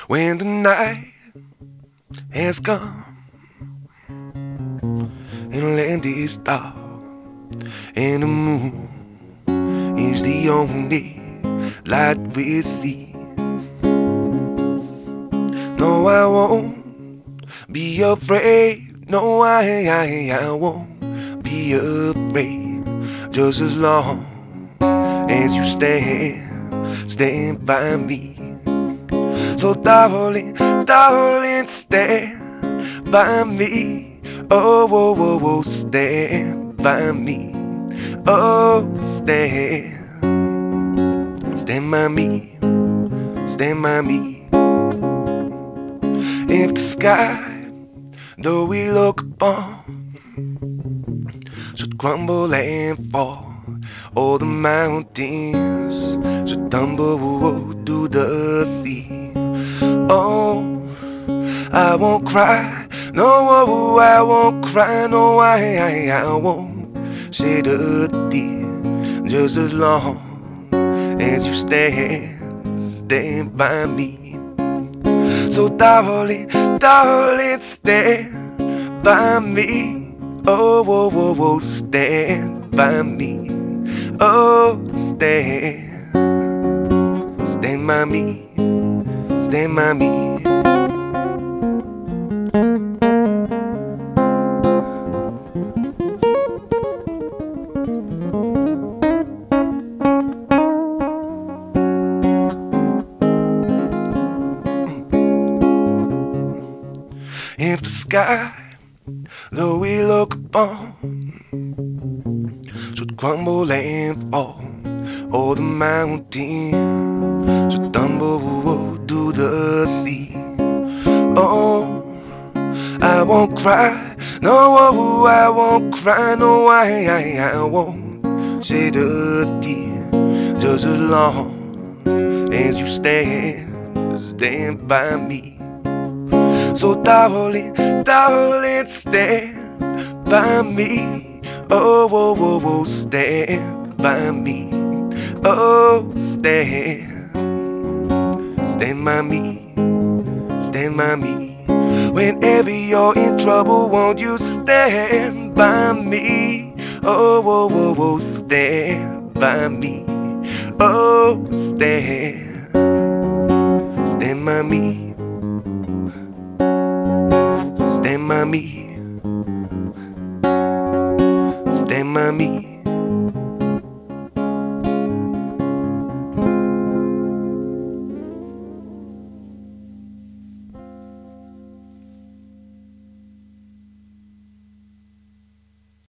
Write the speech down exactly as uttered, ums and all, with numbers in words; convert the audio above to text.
When the night has come and land is dark and the moon is the only light we see. No, I won't be afraid. No, I, I, I won't be afraid. Just as long as you stand, stand by me. So darling, darling, stand by me. Oh, oh, oh, oh, stand by me. Oh, stand, stand by me, stand by me. If the sky, though we look upon, should crumble and fall, or the mountains should tumble to the sea, oh, I won't cry, no, I won't cry, no, I, I, I won't shed a tear. Just as long as you stand, stand by me. So darling, darling, stand by me. Oh, oh, oh, oh, stand by me. Oh, stand, stand by me, stand by me. If the sky, though we look upon, should crumble and fall, or the mountain should tumble to the sea, oh, I won't cry, no, I won't cry, no, I, I, I won't shed a tear. Just as long as you stand, stand by me. So darling, darling, stand by me. Oh, oh, oh, oh, stand by me. Oh, stand, stand by me, stand by me. Whenever you're in trouble, won't you stand by me? Oh, oh, oh, oh, stand by me. Oh, stand, stand by me. Stand by me.